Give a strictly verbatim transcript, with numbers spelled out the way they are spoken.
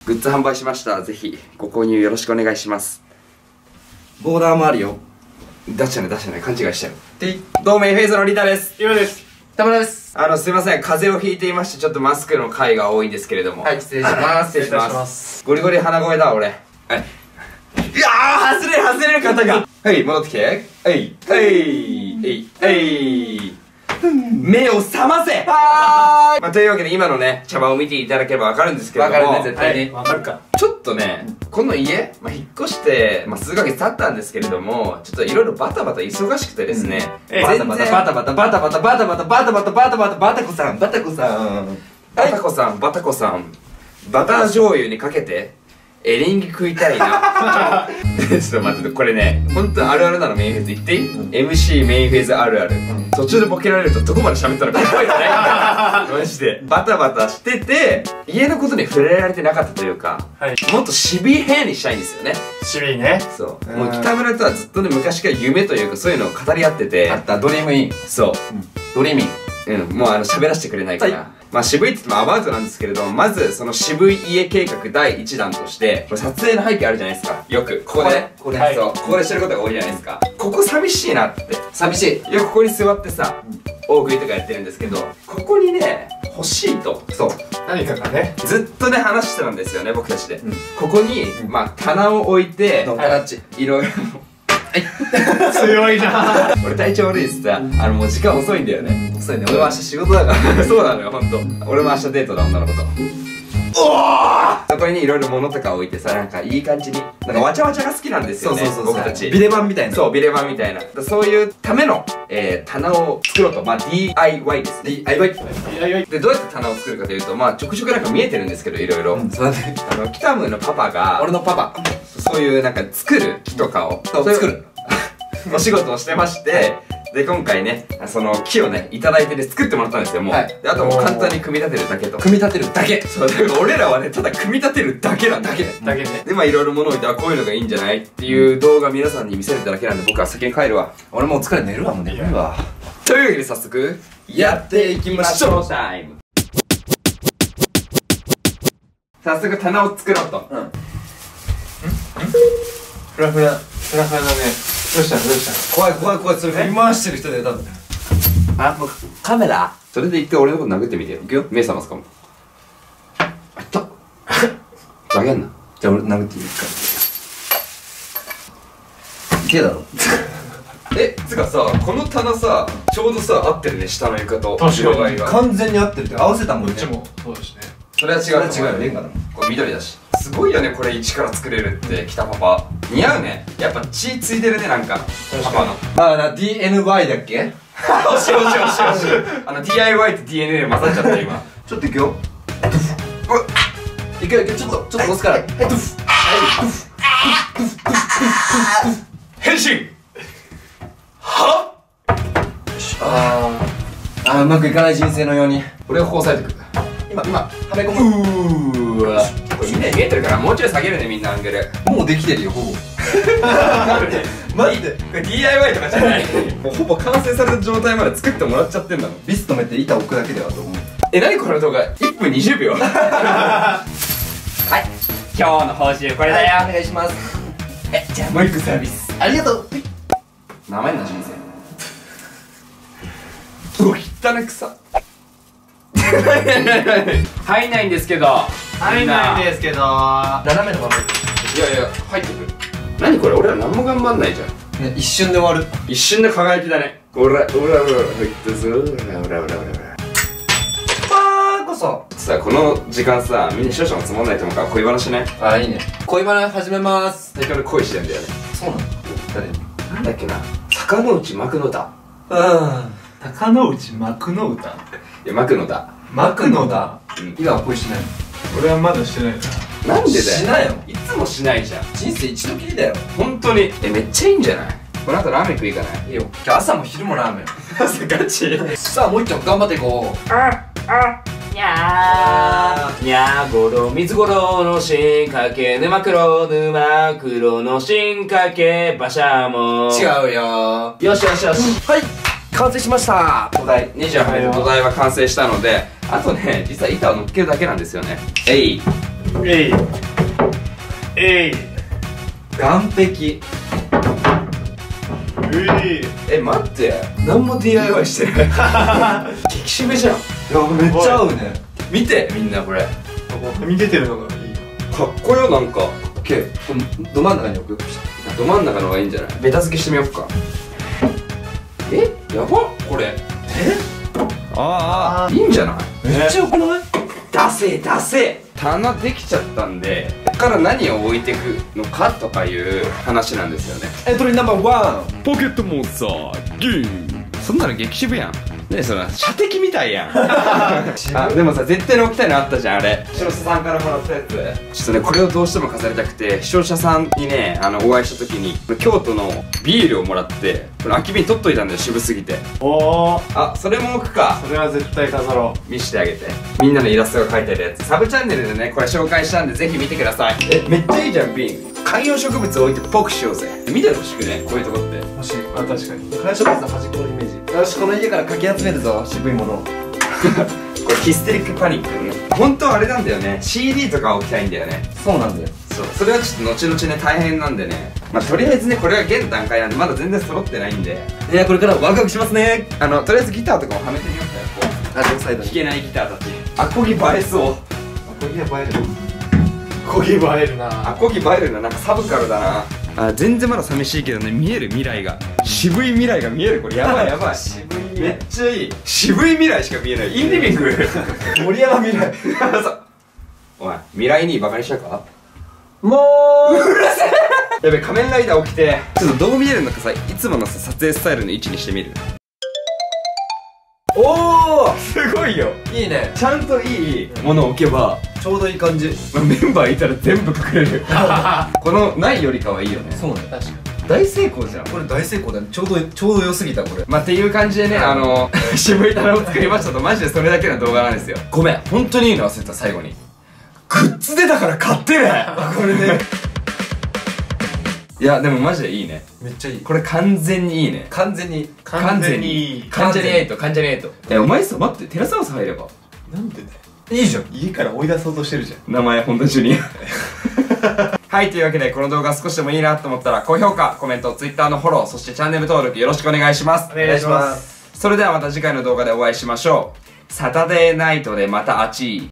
グッズ販売しました。ぜひご購入よろしくお願いします。 ボーダーもあるよ。 出したね出したね、勘違いしちゃう。どうもエフェイズのリーダーです。 今です。 田村です。 あのすいません、風邪をひいていましてちょっとマスクの回が多いんですけれども、 はい、失礼します。 失礼します。ゴリゴリ鼻声だ俺。はい。いやー、外れる外れる方が。はい、戻ってきて。はい、はい、はい、はい。目を覚ませ。はーい。まあ、というわけで今のね茶番を見ていただければわかるんですけれども、 わかるね絶対に。 わかるか。 ちょっとね、この家、まあ、引っ越して、まあ、数ヶ月経ったんですけれども、ちょっといろいろバタバタ忙しくてですね、 うん、バタバタバタバタバタバタバタバタバタバタバタバタバタコさんバタコさんバタコさんバタコさんバター醤油にかけてエリンギ食いたいな。ちょっと待って、これね本当あるあるなの。メインフェーズ言っていい、うん、エムシー メインフェーズあるある、うん、途中でボケられるとどこまで喋ったのか覚えてないんだ。マジでバタバタしてて家のことに触れられてなかったというか、はい、もっと渋い部屋にしたいんですよね。 渋いね。 そう、もう北村とはずっとね昔から夢というかそういうのを語り合ってて、 あった。ドリームイン。 そう、 うん、ドリーミン。 うん、もうあの喋らせてくれないから、はい、まあ渋いって言ってもアバウトなんですけれども、まずその渋い家計画だいいちだんとしてこれ撮影の背景あるじゃないですか。よくここでこれ、はい、そうここでしてることが多いじゃないですか。ここ寂しいなって。 寂しい。 よくここに座ってさ、大食いとかやってるんですけど、ここにね欲しいと。そう、 何かがねずっとね話してたんですよね僕たちで、うん、ここに、うん、まあ棚を置いてドンカラッチいろいろ強いな。 俺体調悪いっすさ、あのもう時間遅いんだよね。 遅いね。 俺も明日仕事だからそうなのよほんと。俺も明日デートだ女の子と。おお、そこにいろいろ物とか置いてさ、なんかいい感じになんかわちゃわちゃが好きなんですよね。僕たちビレバンみたいな。 そうビレバンみたいな、そういうための、えー、棚を作ろうと。まあ ディーアイワイ ですね。 ディーアイワイ でどうやって棚を作るかというと、まあちょくちょくなんか見えてるんですけどいろいろ、 そうだね。 あのキタムのパパが、 俺のパパ、 そういうなんか作る木とかを作るお仕事をしてまして、で今回ねその木をねいただいてで作ってもらったんですよ。もう、はい、であともう簡単に組み立てるだけと。 組み立てるだけ。 そうだから俺らはねただ組み立てるだけなんだ。 だけだけね。 でまあいろいろ物を置いて、あこういうのがいいんじゃないっていう動画皆さんに見せれただけなんで、僕は先に帰るわ。 俺もう疲れ寝るわ。もう寝るわ。 というわけで早速やっていきましょう。タイム。早速棚を作ろうと。うん。 フラフラフラフラだね。どうしたのどうしたの。怖い怖い怖い。それ振り回してる人だよ多分。 あ、もうカメラ。それで言って俺のこと殴ってみてよ。いくよ。目覚ますかも。あった。ざけんな。 じゃあ俺殴っていいか。いけだろ。 え、つかさ、この棚さちょうどさ合ってるね、下の床と。 確かに完全に合ってるって。合わせたもんね。 うちもそうだしね。 それは違う。 それは違うよ。レンガだもん。 これ緑だし。すごいよねこれ一から作れるって北パパ。似合うね。やっぱ血ついてるねなんかパパの。 ああな ディーエヌワイ だっけ。 惜しい惜しい惜しい惜しい。あの ディーアイワイ と ディーエヌエー 混ざっちゃった今。 ちょっといくよ。いくよいくよ。ちょっとちょっと押すから。はいドゥフ変身。はっ。 あーあーうまくいかない人生のように俺がこう押さえてくる。今今はめ込む。うーわこれみんな見えてるからもうちょい下げるねみんなアングル。 もうできてるよほぼ。 マジでこれ ディーアイワイ とかじゃない。もうほぼ完成された状態まで作ってもらっちゃってんだもん。 ビス止めて板置くだけではと思う。 え、なにこの動画いっぷんにじゅうびょう。はい、今日の報酬これだよ。 お願いします。 え、じゃあもう一個サービス。 ありがとう。 なめんな人生。お、汚ね草。入んないんですけど。 入んないんですけど。 斜めのまま。 いやいや入ってくる。何これ俺ら何も頑張んないじゃん。 ね、一瞬で終わる。 一瞬で輝きだね。おらおらおら入ったぞ。おらおらおらおらおら。 パーこそ。 さあこの時間さみんな少々もつまんないと思うから恋話ね。 ああいいね。恋話始めます。 最近俺恋してんだよね。 そうなの。誰に。 なんだっけな。坂之内幕のだ。 うん。 高之内幕の歌。 いや幕のだ。 幕のだ。 うん。 今は恋しないの。 俺はまだしてないな。なんでだよ。 しないよ。 いつもしないじゃん。 人生一度きりだよ。 本当に。えめっちゃいいんじゃない。この後ラーメン食いかない。 いいよ。今日朝も昼もラーメン。 朝ガチ。 さあもう一丁頑張っていこう。 ああ。にゃーにゃーごろ水ごろの進化系沼黒沼黒の進化系馬車も違うよー。 よしよしよし。 はい完成しました。 土台にじゅうはちの土台は完成したので、あとね実は板を乗っけるだけなんですよね。えいえいえい完璧。 えいえ待って、何も ディーアイワイ してない激渋じゃん。 いやめっちゃ合うね。 見てみんなこれ、 はみ出てるのがいい。 かっこよ。なんかオッケー。ど真ん中に置く。 ど真ん中の方がいいんじゃない？ベタ付けしてみよっか。えやばっこれ。ああいいんじゃない？ めっちゃよくない？ ダセーダセー。棚できちゃったんで、ここから何を置いていくのかとかいう話なんですよね。 エントリーナンバーワン。 ポケットモンスターゲーム。そんなの激渋やん。ねえ、その射的みたいやんあ、でもさ、絶対に置きたいのあったじゃん、あれ。視聴者さんからもらったやつ。ちょっとね、これをどうしても飾りたくて、視聴者さんにね、あのお会いした時に京都のビールをもらって、これ空き瓶取っといたんだよ、渋すぎて。 おお、 あ、それも置くか。 それは絶対飾ろ見してあげて。みんなのイラストが描いてあるやつ、サブチャンネルでねこれ紹介したんで、ぜひ見てください。え、めっちゃいいじゃん、瓶。観葉植物置いてっぽくしようぜ。見てほしくね、こういうとこって。 う。もし、あ、確かに。 観葉植物の端っこのイメージ。よし、この家からかき集めるぞ、渋いものを。 これヒステリックパニックね。本当はあれなんだよね、 シーディー とか置きたいんだよね。 そうなんだよ。 そう、それはちょっと後々ね大変なんでね、まあとりあえずね、これは現段階なんでまだ全然揃ってないんで、 いや、これからワクワクしますね。 あのとりあえずギターとかもはめてみようかよ。こうあ、両サイドに。 弾けないギターたち、アコギ映えそう。 アコギは映える。アコギ映えるな。 アコギ映えるな、なんかサブカルだな。あ、全然まだ寂しいけどね、見える未来が、渋い未来が見える。これやばいやばい渋いめっちゃいい。渋い未来しか見えない。インリビング森山未来。 そうおい、未来にバカにしたか。 もやべ、仮面ライダー起きて、ちょっとどう見えるのかさ、いつものさ撮影スタイルの位置にしてみる。 う。おお、 すごいよ。 いいね。 ちゃんといいものを置けば、 ちょうどいい感じ。 まあメンバーいたら全部隠れるこのないよりかはいいよね。 そうね。 確かに。 大成功じゃんこれ大成功だね。ちょうどちょうど良すぎたこれ。 まあっていう感じでね、あの渋い棚を作りましたと、マジでそれだけの動画なんですよ。ごめん、本当にいいの忘れた。最後にグッズ出たから買ってねこれねいやでもマジでいいね。 めっちゃいい。 これ完全にいいね。 完全に完全に関ジャニエイト、関ジャニエイト。え、お前さ、待って、テラスハウス入れば。 なんでだよ。 いいじゃん。 家から追い出そうとしてるじゃん。 名前本田ジュニアはい、というわけでこの動画少しでもいいなと思ったら高評価、コメント、Twitter のフォロー、そしてチャンネル登録よろしくお願いします。 お願いします。 それではまた次回の動画でお会いしましょう。サタデーナイトでまたあちー。